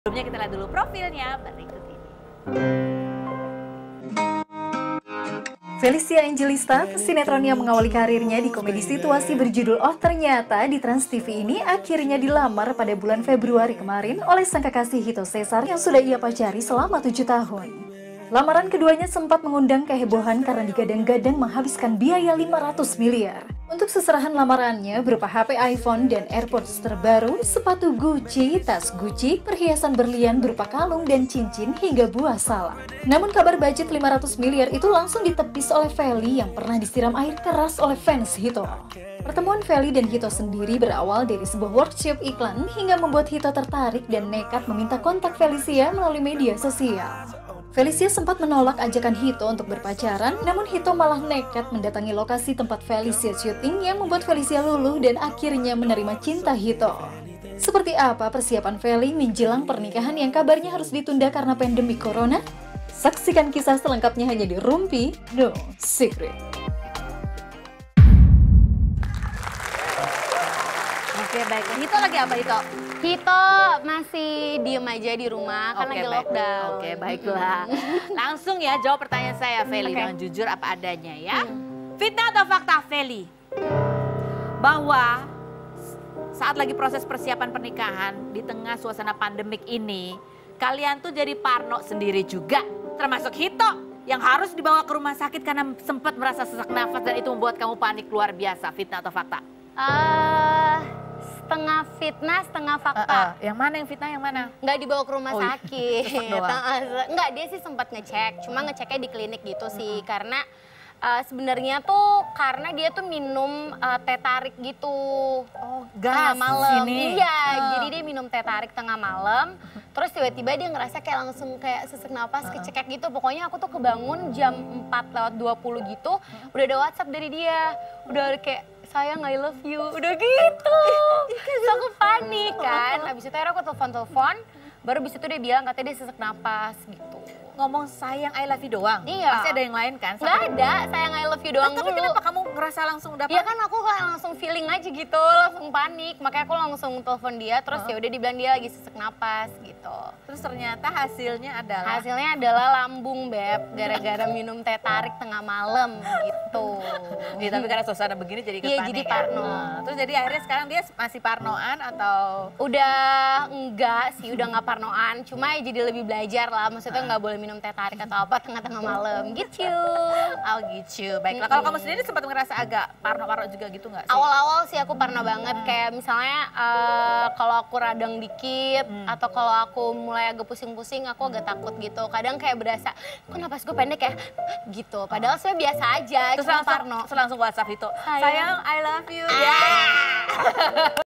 Sebelumnya kita lihat dulu profilnya berikut ini. Felicia Angelista, pesinetron yang mengawali karirnya di komedi situasi berjudul Oh Ternyata di Trans TV ini akhirnya dilamar pada bulan Februari kemarin oleh sang kekasih Hito Cesar yang sudah ia pacari selama 7 tahun. Lamaran keduanya sempat mengundang kehebohan karena digadang-gadang menghabiskan biaya 500 miliar. Untuk seserahan lamarannya berupa HP iPhone dan AirPods terbaru, sepatu Gucci, tas Gucci, perhiasan berlian berupa kalung dan cincin hingga buah salak. Namun kabar budget 500 miliar itu langsung ditepis oleh Feli yang pernah disiram air keras oleh fans Hito. Pertemuan Feli dan Hito sendiri berawal dari sebuah workshop iklan hingga membuat Hito tertarik dan nekat meminta kontak Felicia melalui media sosial. Felicia sempat menolak ajakan Hito untuk berpacaran, namun Hito malah nekat mendatangi lokasi tempat Felicia syuting yang membuat Felicia luluh dan akhirnya menerima cinta Hito. Seperti apa persiapan Feli menjelang pernikahan yang kabarnya harus ditunda karena pandemi corona? Saksikan kisah selengkapnya hanya di Rumpi No Secret. Oke, baik. Hito lagi apa, Hito? Hito masih diem aja di rumah kan lagi lockdown. Oke, baiklah. Langsung ya jawab pertanyaan saya, Feli, dengan jujur apa adanya ya. Fitnah atau fakta, Feli? Bahwa saat lagi proses persiapan pernikahan di tengah suasana pandemik ini, kalian tuh jadi parno sendiri juga, termasuk Hito yang harus dibawa ke rumah sakit karena sempat merasa sesak nafas dan itu membuat kamu panik luar biasa. Fitnah atau fakta? Setengah fitnah, setengah fakta. Yang mana yang fitnah, yang mana? Nggak dibawa ke rumah sakit. Doang. Nggak, dia sih sempat ngecek. Cuma ngeceknya di klinik gitu sih. Karena sebenarnya tuh karena dia tuh minum teh tarik gitu. Oh, Tengah gas malam. sini. Iya, jadi dia minum teh tarik tengah malam. Terus tiba-tiba dia ngerasa kayak langsung kayak sesak napas, kecekek gitu. Pokoknya aku tuh kebangun jam 4:20 gitu. Udah ada WhatsApp dari dia. Udah kayak, sayang I love you, udah gitu. Terus aku panik kan, abis itu akhirnya aku telepon-telepon, baru abis itu dia bilang katanya dia sesak napas gitu. Ngomong sayang I love you doang? Iya. Pasti ada yang lain kan? Nggak ada, sayang I love you doang Tapi dulu. kenapa kamu ngerasa langsung dapat? Ya kan aku langsung feeling aja gitu, langsung panik. Makanya aku langsung telepon dia, terus ya udah dibilang dia lagi sesak napas gitu. Terus ternyata hasilnya adalah? Hasilnya adalah lambung, Beb, gara-gara minum teh tarik tengah malam gitu. Ya, tapi karena suasana begini jadi Iya, kepanik. jadi parno. Terus jadi akhirnya sekarang dia masih parnoan atau? Udah enggak sih, udah nggak parnoan. Cuma ya jadi lebih belajar lah, maksudnya nggak boleh minum teh tarik atau apa tengah-tengah malam gitu. Oh gitu, baiklah. Kalau kamu sendiri sempat ngerasa agak parno-parno juga gitu nggak sih? Awal-awal sih aku parno banget, kayak misalnya kalau aku radang dikit atau kalau aku mulai agak pusing-pusing aku agak takut gitu. Kadang kayak berasa, kok napas gue pendek ya? Gitu, padahal sebenarnya biasa aja, Terus cuma langsung, parno. langsung WhatsApp itu, Sayang, I love you. Ya.